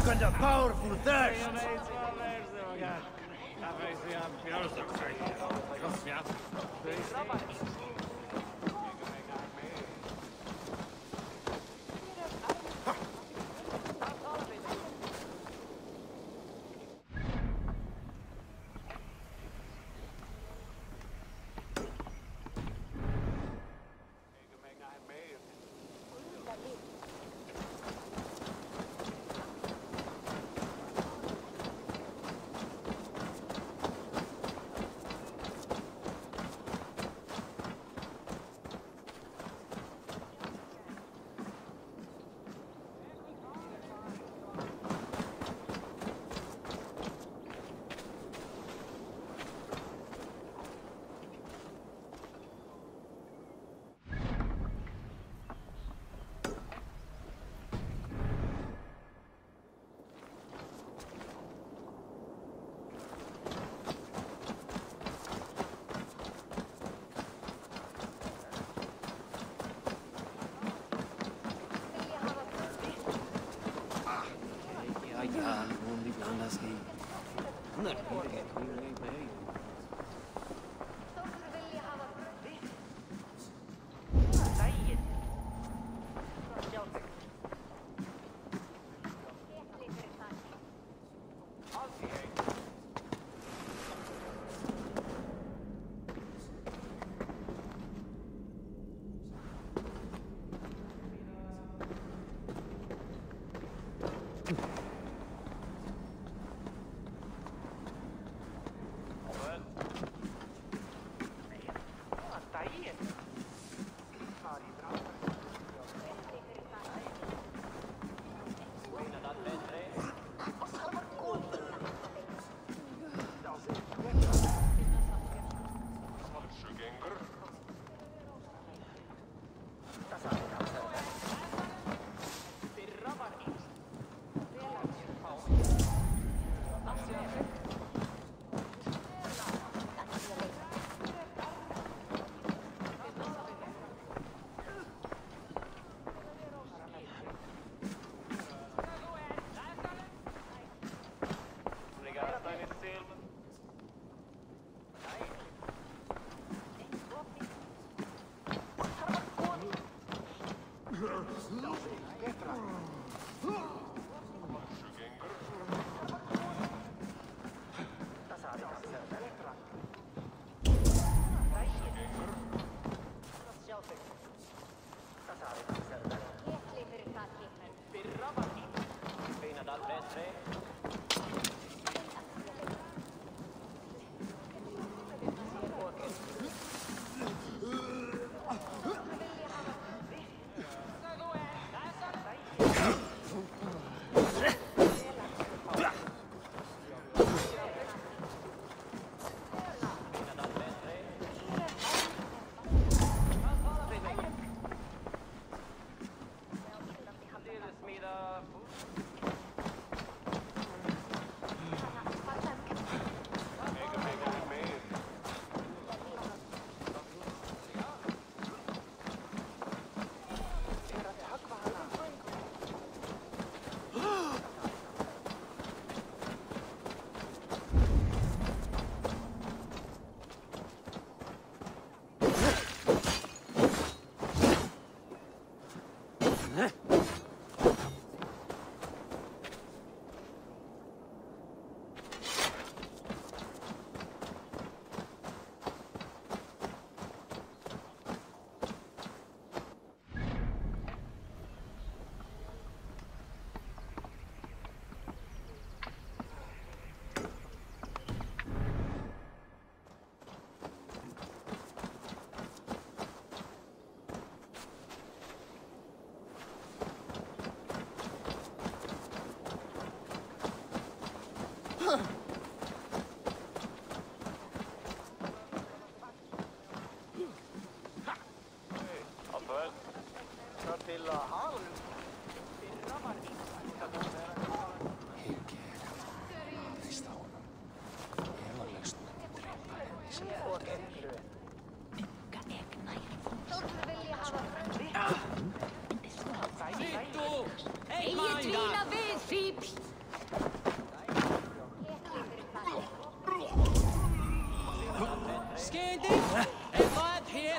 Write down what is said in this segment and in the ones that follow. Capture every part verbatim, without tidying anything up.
and a powerful thirst.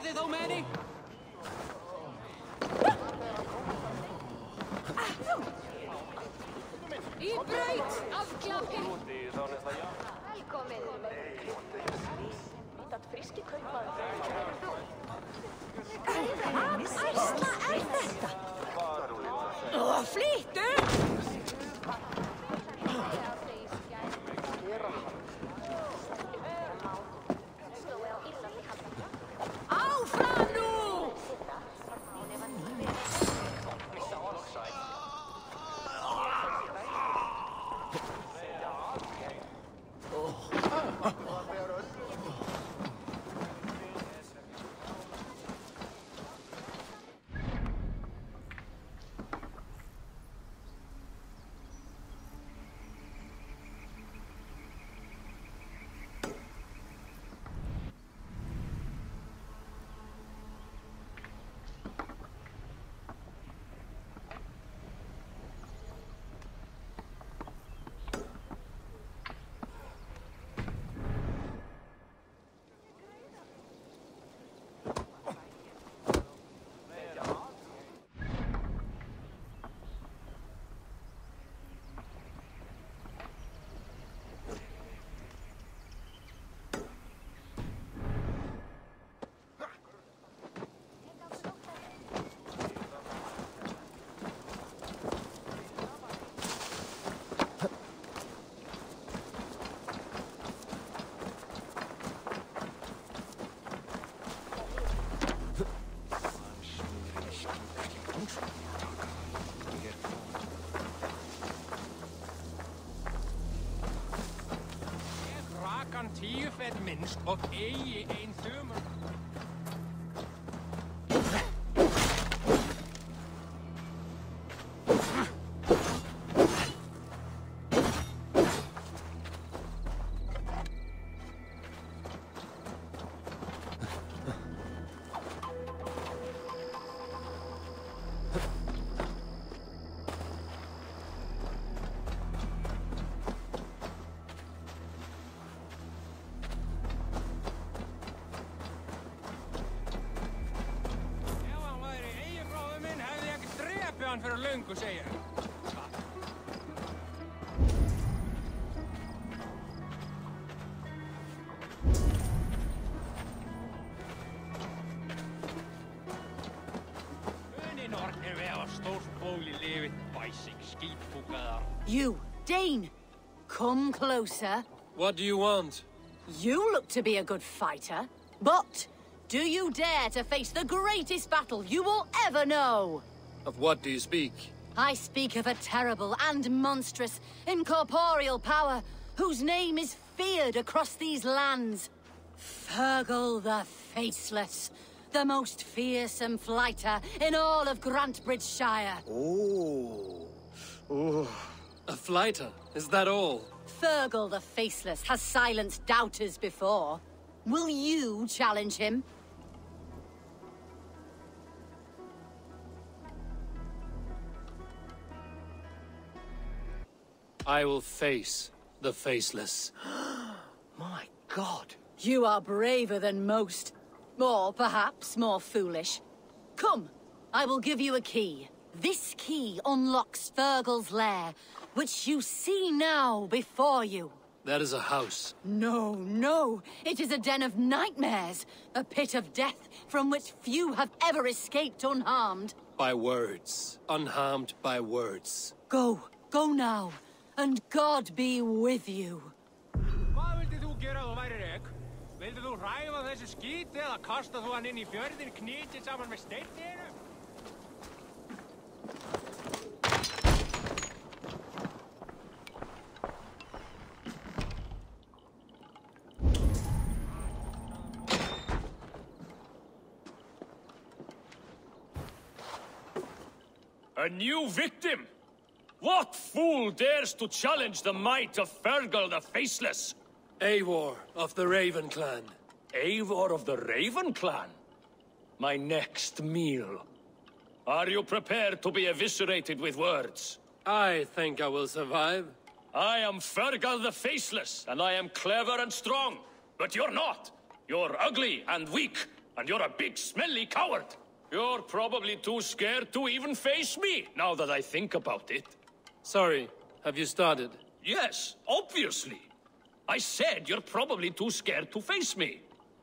they though many? Í braut af klappi. Velkomin. Dat friske kaupmaður. Hvað æsla er þetta? Ó, flýttu! Áfram nú! Tíu fett minnst og eigi ein þumur. Fyrir löngu segja. Munin orknir við á stórsbóli lifið bæsing skítfúkaðar. You, Dane, come closer. What do you want? You look to be a good fighter, but do you dare to face the greatest battle you will ever know? Of what do you speak? I speak of a terrible and monstrous, incorporeal power whose name is feared across these lands. Fregal the Faceless, the most fearsome flyter in all of Grantbridgeshire. Oh. Oh. A flyter? Is that all? Fregal the Faceless has silenced doubters before. Will you challenge him? I will face the Faceless. My God. You are braver than most. Or perhaps more foolish. Come, I will give you a key. This key unlocks Fregal's lair, which you see now before you. That is a house. No, no. It is a den of nightmares. A pit of death from which few have ever escaped unharmed. By words. Unharmed by words. Go. Go now. And God be with you. Hvað vildi þú gera þú værir ek? Vildi þú ræfa þessu skíti eða kasta þú hann inn í fjörðin knýtið saman með steininu? A new victim? What fool dares to challenge the might of Fregal the Faceless? Eivor of the Raven clan. Eivor of the Raven clan? My next meal. Are you prepared to be eviscerated with words? I think I will survive. I am Fregal the Faceless, and I am clever and strong. But you're not. You're ugly and weak, and you're a big, smelly coward. You're probably too scared to even face me, now that I think about it. Sorry, have you started? Yes, obviously. I said you're probably too scared to face me.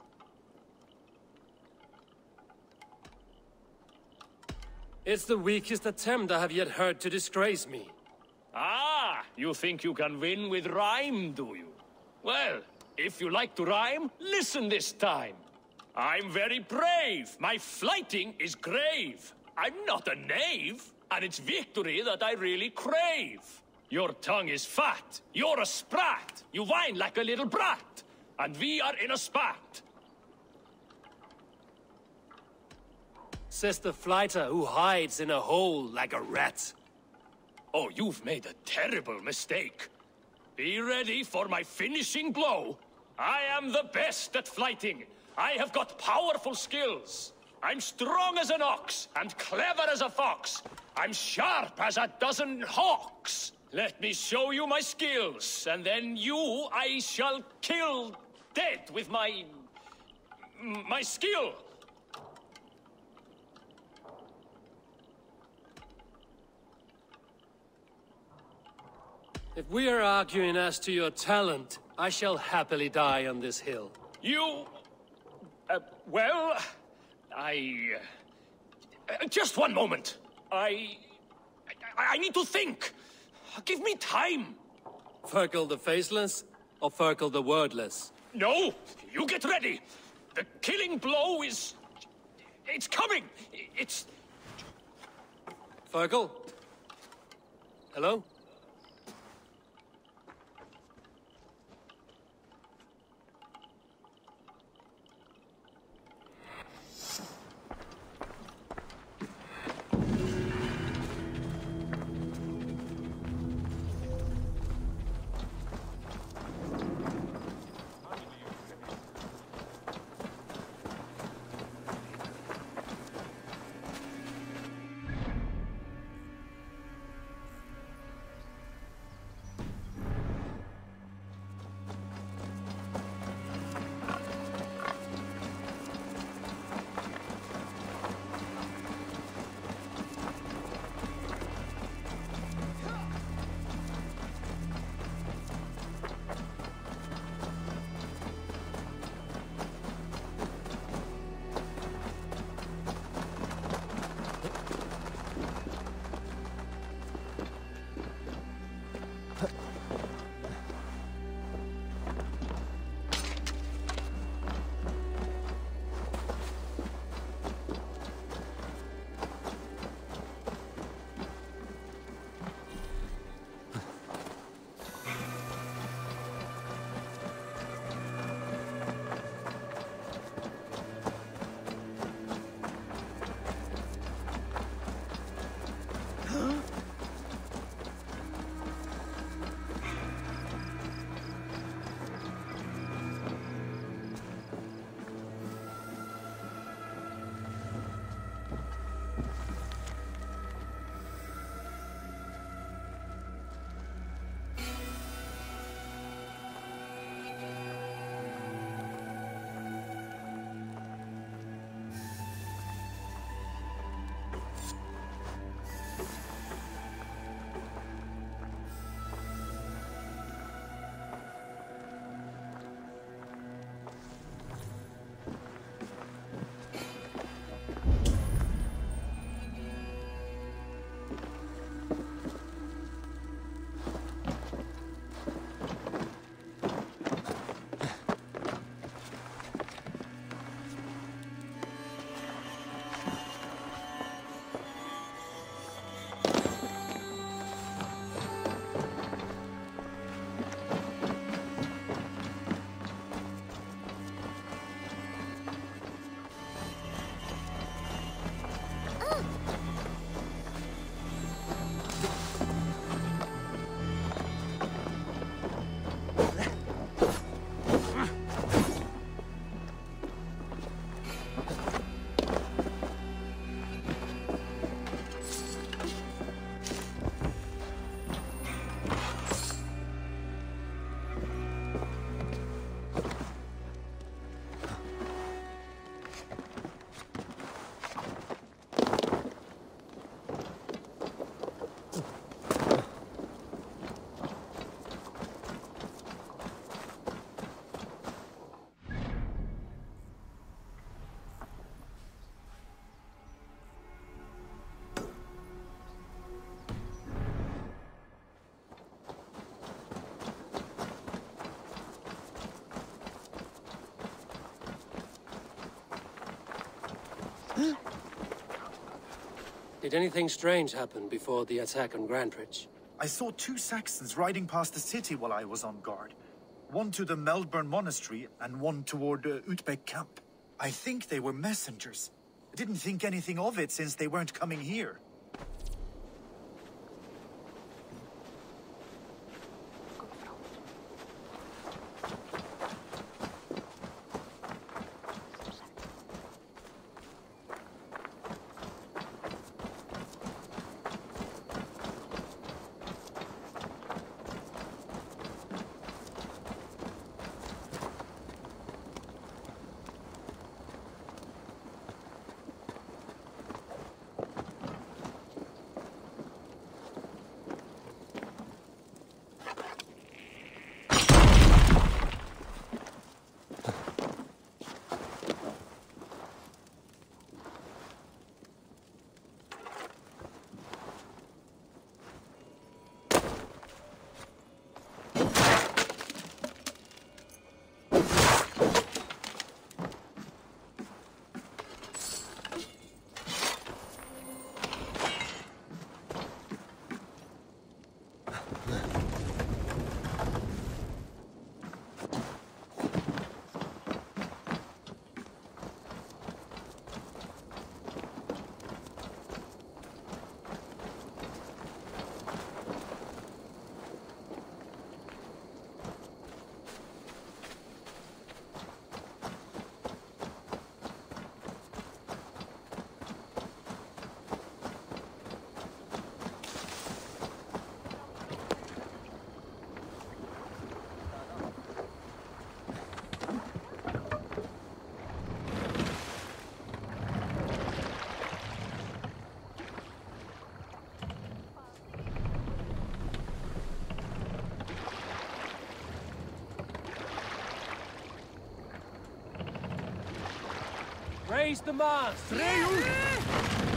It's the weakest attempt I have yet heard to disgrace me. Ah, you think you can win with rhyme, do you? Well, if you like to rhyme, listen this time. I'm very brave. My flyting is grave. I'm not a knave, and it's victory that I really crave. Your tongue is fat. You're a sprat. You whine like a little brat. And we are in a spat. Says the flyter who hides in a hole like a rat. Oh, you've made a terrible mistake. Be ready for my finishing blow. I am the best at flyting. I have got powerful skills. I'm strong as an ox and clever as a fox. I'm sharp as a dozen hawks. Let me show you my skills, and then you I shall kill dead with my... my skill. If we are arguing as to your talent, I shall happily die on this hill. You... Uh, well... I... Uh, just one moment. I... I... I need to think. Give me time. Fregal the Faceless, or Fregal the Wordless? No! You get ready! The killing blow is... It's coming! It's... Fregal? Hello? Did anything strange happen before the attack on Grantridge? I saw two Saxons riding past the city while I was on guard. One to the Melbourne Monastery and one toward uh, Utbeck Camp. I think they were messengers. I didn't think anything of it since they weren't coming here. Raise the mast! Fregal!